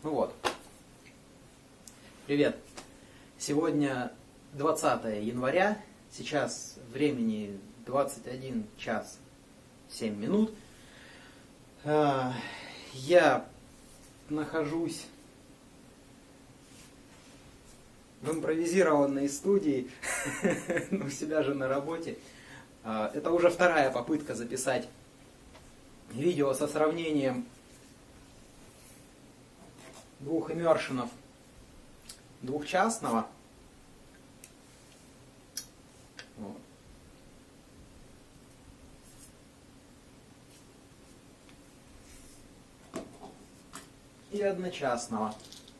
Ну вот. Привет. Сегодня 20 января. Сейчас времени 21 час 7 минут. Я нахожусь в импровизированной студии, у себя же на работе. Это уже вторая попытка записать видео со сравнением двух иммершенов двухчастного. Вот. И одночастного.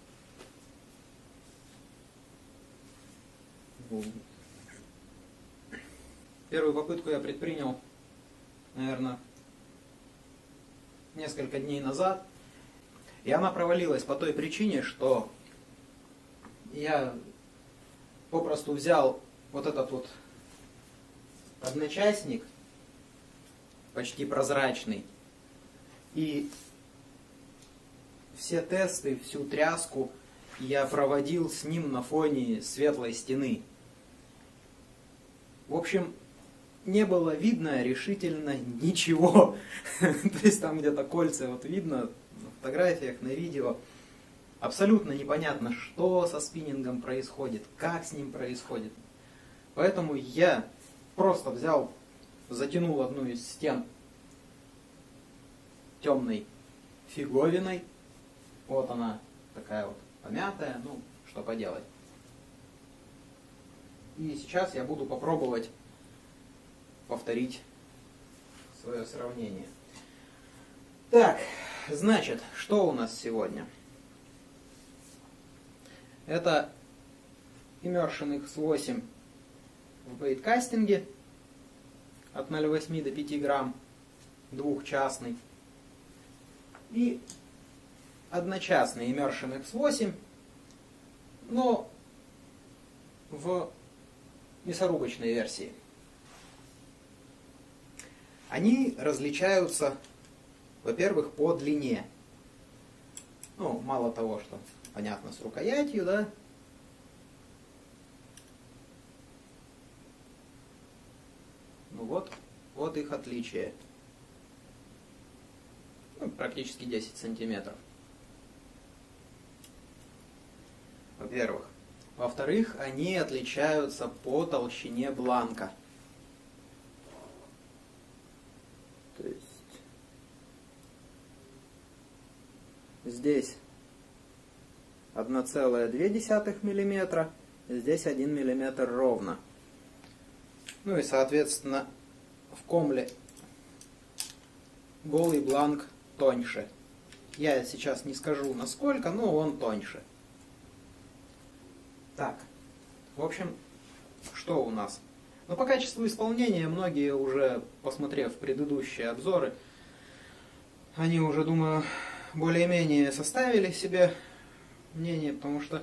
Первую попытку я предпринял, наверное, несколько дней назад. И она провалилась по той причине, что я попросту взял вот этот вот одночастник, почти прозрачный, и все тесты, всю тряску я проводил с ним на фоне светлой стены. В общем, не было видно решительно ничего. То есть там где-то кольца вот видно на фотографиях, на видео. Абсолютно непонятно, что со спиннингом происходит, как с ним происходит. Поэтому я просто взял, затянул одну из стен темной фиговиной. Вот она такая вот помятая, ну что поделать. И сейчас я буду попробовать повторить свое сравнение. Так, значит, что у нас сегодня? Это Immersion X8 в бейткастинге от 0,8 до 5 грамм, двухчастный. И одночастный Immersion X8, но в мясорубочной версии. Они различаются, во-первых, по длине. Ну, мало того, что понятно с рукоятью, да? Ну вот их отличие. Ну, практически 10 сантиметров. Во-первых. Во-вторых, они отличаются по толщине бланка. То есть здесь 1,2 мм, здесь 1 мм ровно. Ну и соответственно в комле голый бланк тоньше. Я сейчас не скажу насколько, но он тоньше. Так, в общем, что у нас? Ну, по качеству исполнения многие уже, посмотрев предыдущие обзоры, они уже, думаю, более-менее составили себе мнение, потому что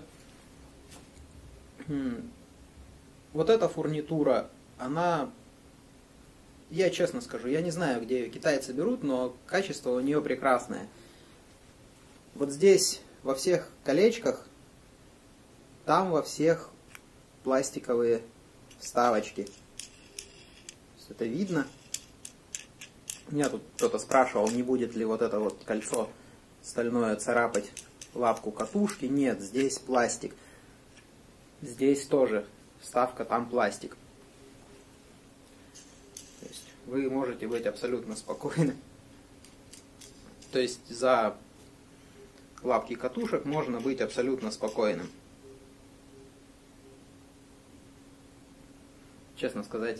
вот эта фурнитура, она, я честно скажу, я не знаю, где ее китайцы берут, но качество у нее прекрасное. Вот здесь во всех колечках, там во всех пластиковые вставочки. Это видно. Меня тут кто-то спрашивал, не будет ли вот это вот кольцо стальное царапать лапку катушки. Нет, здесь пластик. Здесь тоже вставка, там пластик. То есть вы можете быть абсолютно спокойны. То есть за лапки катушек можно быть абсолютно спокойным. Честно сказать,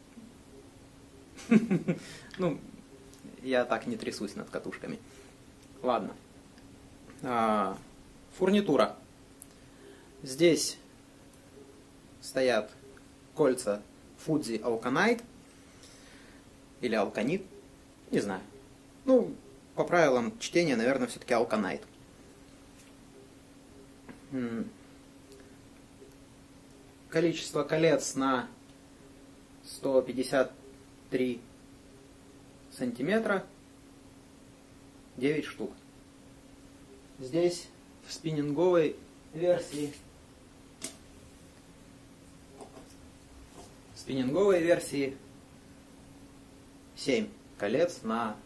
ну, я так не трясусь над катушками. Ладно. Фурнитура. Здесь стоят кольца Fuji Alkanite или Alkanite, не знаю. Ну, по правилам чтения, наверное, все-таки Alkanite. Количество колец на 153 сантиметра, 9 штук. Здесь в спиннинговой версии. В спиннинговой версии 7 колец на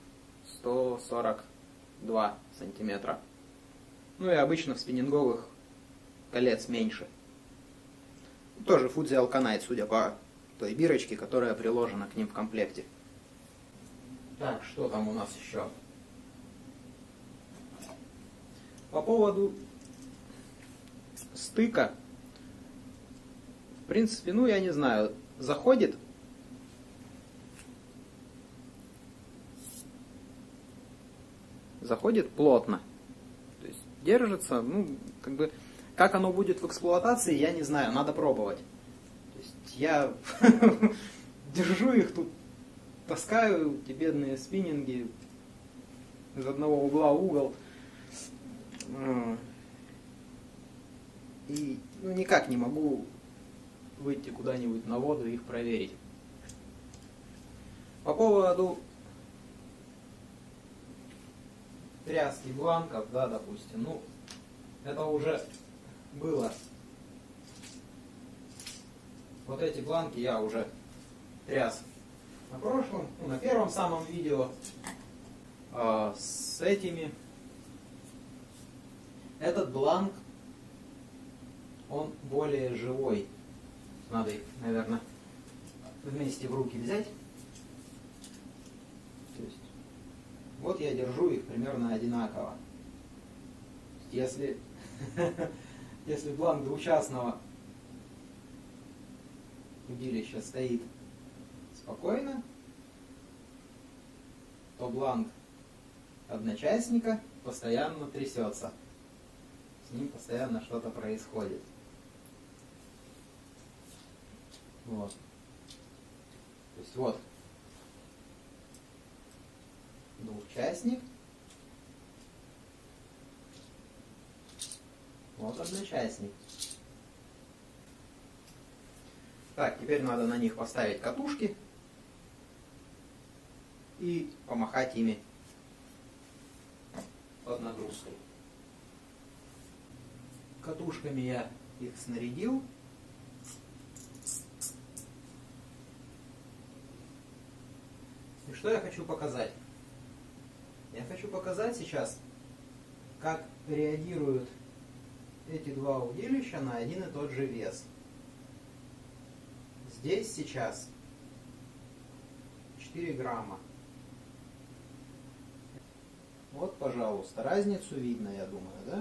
142 сантиметра. Ну и обычно в спиннинговых колец меньше. Тоже Fuji Alkanite, судя по той бирочке, которая приложена к ним в комплекте. Так, что там у нас еще? По поводу стыка, в принципе, ну я не знаю, заходит. Заходит плотно. То есть держится, ну, как бы, как оно будет в эксплуатации, я не знаю, надо пробовать. То есть я держу их тут, таскаю эти бедные спиннинги из одного угла в угол. И ну, никак не могу выйти куда-нибудь на воду и их проверить. По поводу тряски бланков, да, допустим, ну, это уже было. Вот эти бланки я уже тряс на прошлом, ну, на первом самом видео. С этими этот бланк, он более живой. Надо их, наверное, вместе в руки взять. То есть, вот я держу их примерно одинаково. Если бланк двучастного удилища стоит спокойно, то бланк одночастника постоянно трясется. С ним постоянно что-то происходит. Вот. То есть вот двухчастник, вот одночастник. Так, теперь надо на них поставить катушки и помахать ими под нагрузкой. Катушками я их снарядил. И что я хочу показать? Я хочу показать сейчас, как реагируют эти два удилища на один и тот же вес. Здесь сейчас 4 грамма. Вот, пожалуйста, разницу видно, я думаю, да?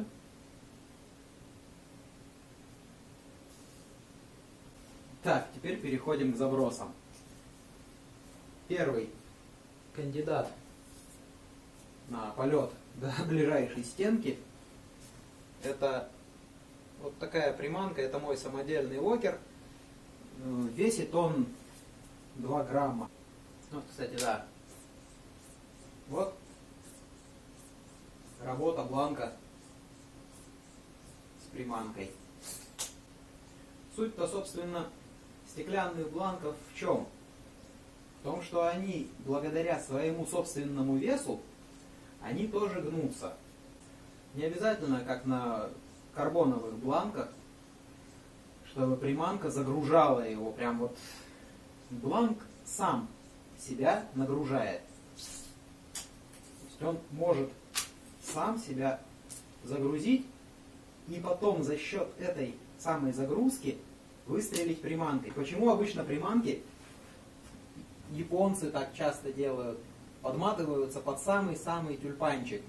Так, теперь переходим к забросам. Первый кандидат на полет до ближайшей стенки — это вот такая приманка, это мой самодельный локер. Весит он 2 грамма. Вот, кстати, да. Вот работа бланка с приманкой. Суть-то, собственно, стеклянных бланков в чем? В том, что они, благодаря своему собственному весу, они тоже гнутся. Не обязательно, как на карбоновых бланках, чтобы приманка загружала его. Прям вот бланк сам себя нагружает. То есть он может сам себя загрузить и потом за счет этой самой загрузки выстрелить приманкой. Почему обычно приманки японцы так часто делают? Подматываются под самый-самый тюльпанчик.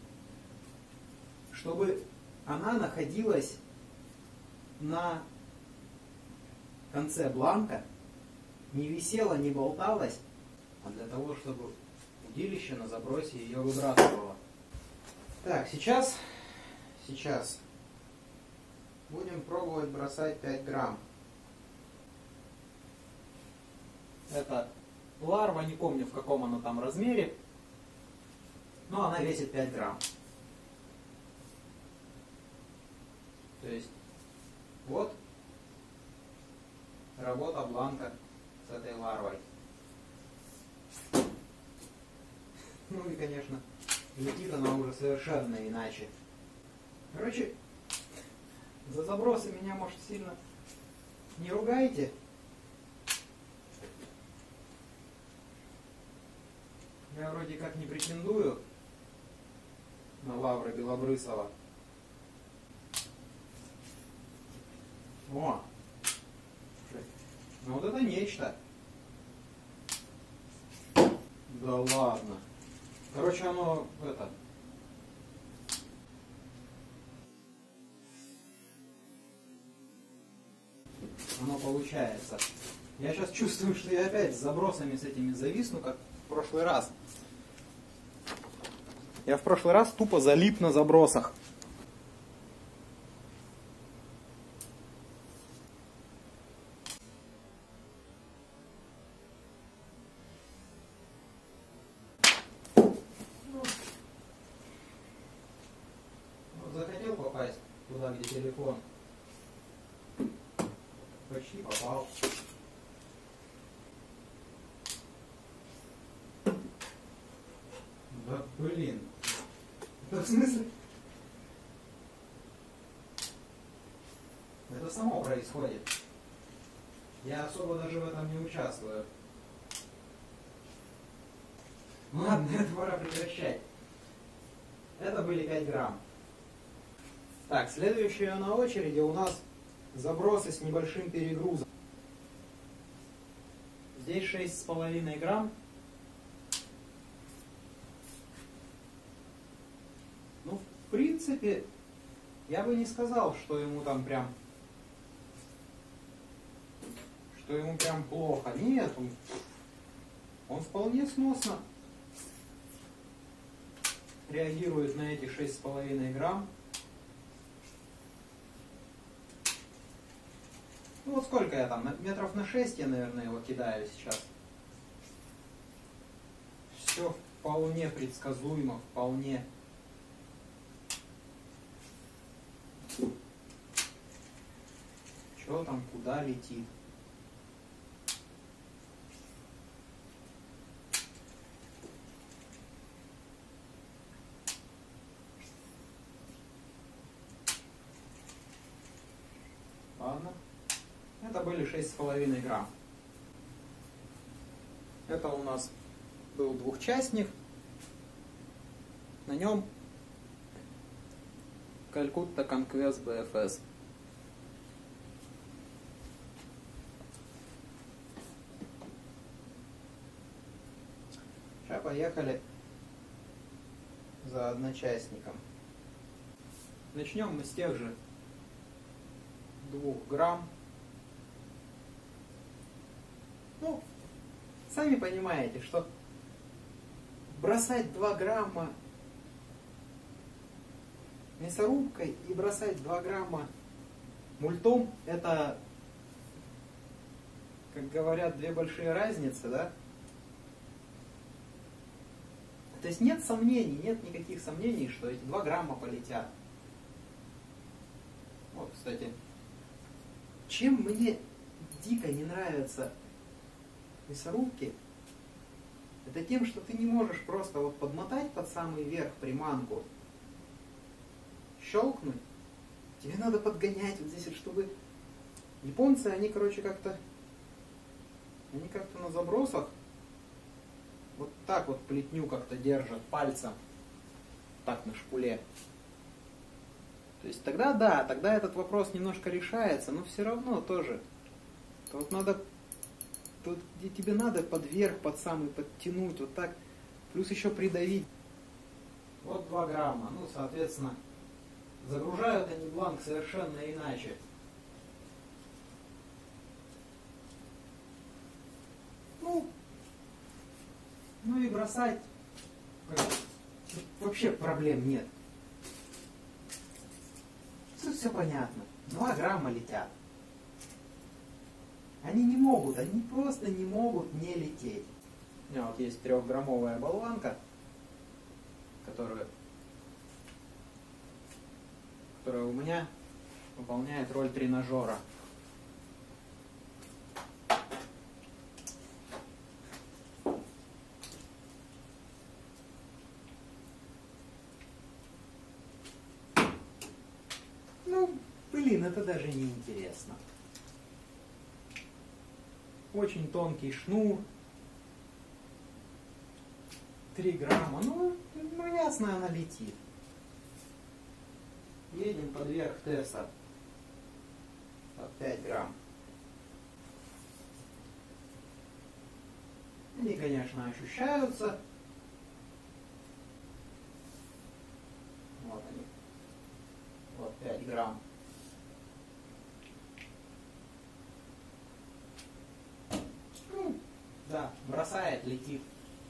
Чтобы она находилась на конце бланка, не висела, не болталась, а для того, чтобы удилище на забросе ее выбрасывало. Так, сейчас будем пробовать бросать 5 грамм. Это ларва, не помню в каком она там размере, но она весит 5 грамм. То есть вот работа бланка с этой ларвой. Ну и, конечно, летит она уже совершенно иначе. Короче, За забросы меня, может, сильно не ругайте. Я вроде как не претендую на лавры Белобрысова. О! Ну вот это нечто. Да ладно. Короче, оно это... Оно получается. Я сейчас чувствую, что я опять с забросами с этими зависну, как в прошлый раз. Я в прошлый раз тупо залип на забросах. Вот захотел попасть туда, где телефон. Почти попал. Да блин. Да в смысле? Это само происходит. Я особо даже в этом не участвую. Ну ладно, это пора прекращать. Это были 5 грамм. Так, следующее на очереди у нас забросы с небольшим перегрузом. Здесь 6,5 грамм. Ну, в принципе, я бы не сказал, что ему там прям... Что ему прям плохо. Нет, он вполне сносно реагирует на эти 6,5 грамм. Ну вот сколько я там, метров на 6 я, наверное, его кидаю сейчас. Все вполне предсказуемо, вполне. Что там, куда летит? Ладно. Это были 6,5 грамм. Это у нас был двухчастник. На нем Calcutta Conquest BFS. Сейчас поехали за одночастником. Начнем мы с тех же 2 грамм. Ну, сами понимаете, что бросать 2 грамма мясорубкой и бросать 2 грамма мультом, это, как говорят, 2 большие разницы, да? То есть нет сомнений, нет никаких сомнений, что эти 2 грамма полетят. Вот, кстати, чем мне дико не нравятся мясорубки, это тем, что ты не можешь просто вот подмотать под самый верх приманку, щелкнуть. Тебе надо подгонять вот здесь, вот, чтобы... Японцы, они, короче, как-то на забросах вот так вот плетню как-то держат пальцем, так на шпуле. То есть тогда да, тогда этот вопрос немножко решается, но все равно тоже. Тут надо, тут где тебе надо под верх, под самый подтянуть, вот так, плюс еще придавить. Вот 2 грамма, ну соответственно, загружают они бланк совершенно иначе. Ну и бросать вообще проблем нет. Тут все понятно. 2 грамма летят. Они не могут, они просто не могут не лететь. У меня вот есть 3-граммовая болванка, которая у меня выполняет роль тренажера. Ну, Блин, это даже не интересно. Очень тонкий шнур. 3 грамма. Ну ясно, она летит. Едем под верх теста. Под 5 грамм. Они, конечно, ощущаются. Вот они. Вот 5 грамм. Да, бросает, летит.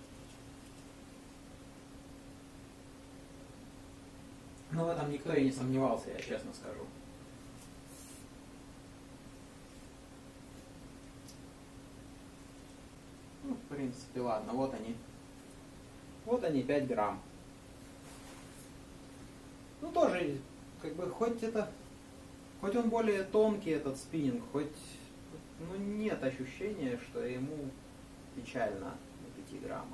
Но в этом никто и не сомневался, я честно скажу. Ну, в принципе, ладно, вот они. Вот они, 5 грамм. Ну, тоже, как бы, хоть он более тонкий, этот спиннинг, хоть, ну, нет ощущения, что ему печально на 5 граммах.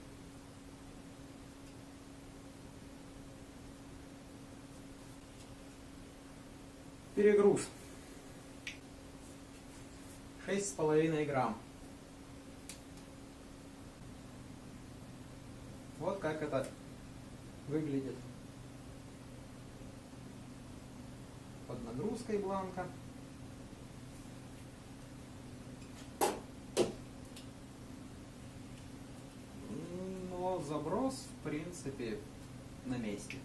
Перегруз. 6,5 грамм. Вот как это выглядит под нагрузкой бланка. Но заброс, в принципе, на месте.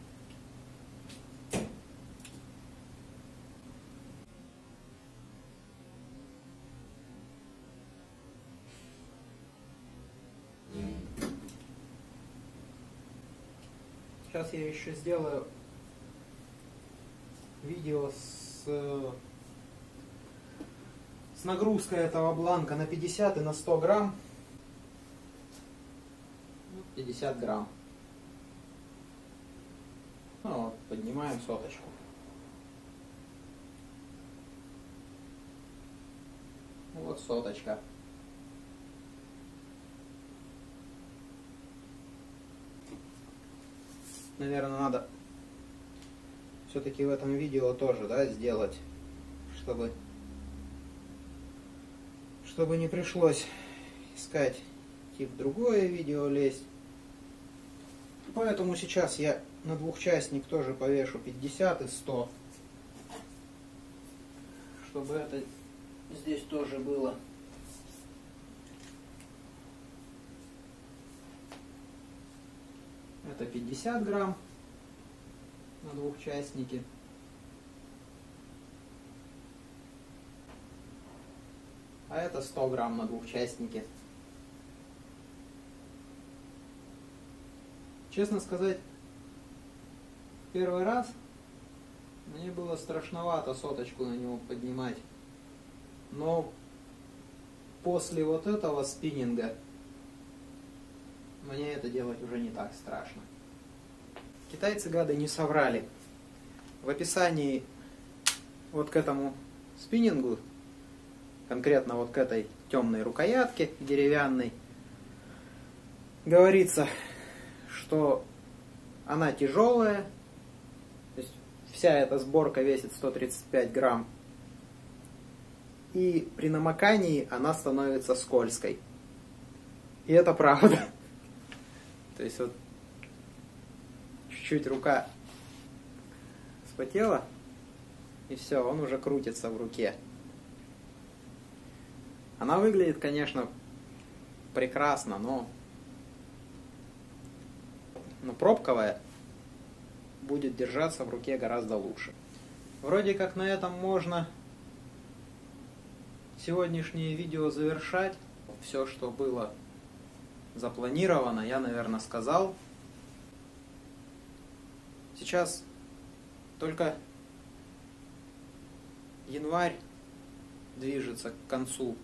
Сейчас я еще сделаю видео с нагрузкой этого бланка на 50 и на 100 грамм. 50 грамм. Ну вот, поднимаем соточку. Вот соточка. Наверное, надо все-таки в этом видео тоже, да, сделать, чтобы не пришлось искать в другое видео лезть. Поэтому сейчас я на двухчастник тоже повешу 50 и 100, чтобы это здесь тоже было. Это 50 грамм на двухчастнике. А это 100 грамм на двухчастнике. Честно сказать, первый раз мне было страшновато соточку на него поднимать. Но после вот этого спиннинга мне это делать уже не так страшно. Китайцы, гады, не соврали. В описании вот к этому спиннингу, конкретно вот к этой темной рукоятке деревянной, говорится, что она тяжелая, то есть вся эта сборка весит 135 грамм, и при намокании она становится скользкой. И это правда. То есть вот чуть-чуть рука вспотела, и все, он уже крутится в руке. Она выглядит, конечно, прекрасно, но пробковая будет держаться в руке гораздо лучше. Вроде как на этом можно сегодняшнее видео завершать. Все, что было запланировано, я, наверное, сказал. Сейчас только январь движется к концу.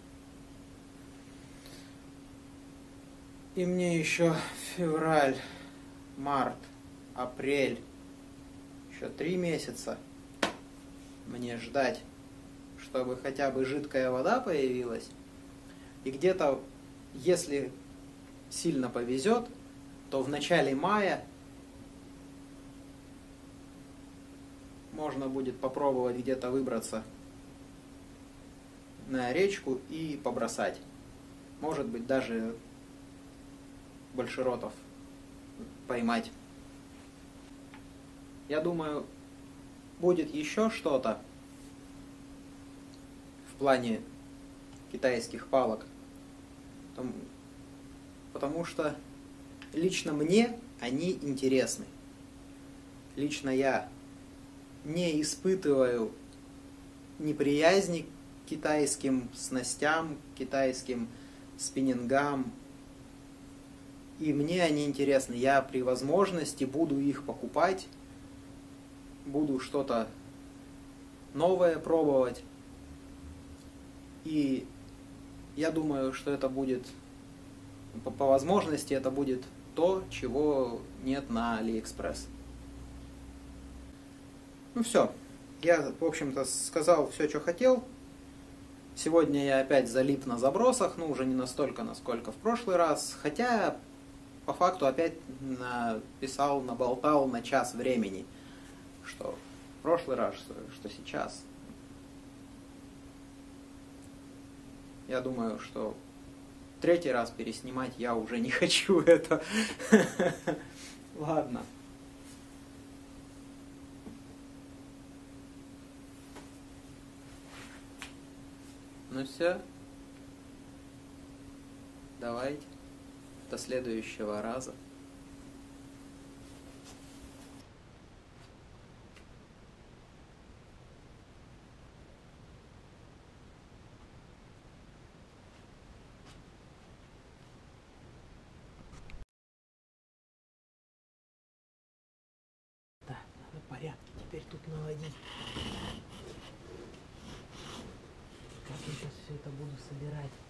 И мне еще февраль, март, апрель, еще 3 месяца мне ждать, чтобы хотя бы жидкая вода появилась. И где-то, если сильно повезет, то в начале мая можно будет попробовать где-то выбраться на речку и побросать. Может быть, даже большеротов поймать. Я думаю, будет еще что-то в плане китайских палок. Потому что лично мне они интересны. Лично я не испытываю неприязни к китайским снастям, китайским спиннингам. И мне они интересны. Я при возможности буду их покупать, буду что-то новое пробовать. И я думаю, что это будет, по возможности, это будет то, чего нет на AliExpress. Ну все, я, в общем-то, сказал все, что хотел. Сегодня я опять залип на забросах, но уже не настолько, насколько в прошлый раз. Хотя, по факту, опять написал, наболтал на час времени. Что в прошлый раз, что сейчас. Я думаю, что третий раз переснимать я уже не хочу это. Ладно. Ну все. Давайте. До следующего раза. Да, надо порядок теперь тут наводить. Как я сейчас все это буду собирать?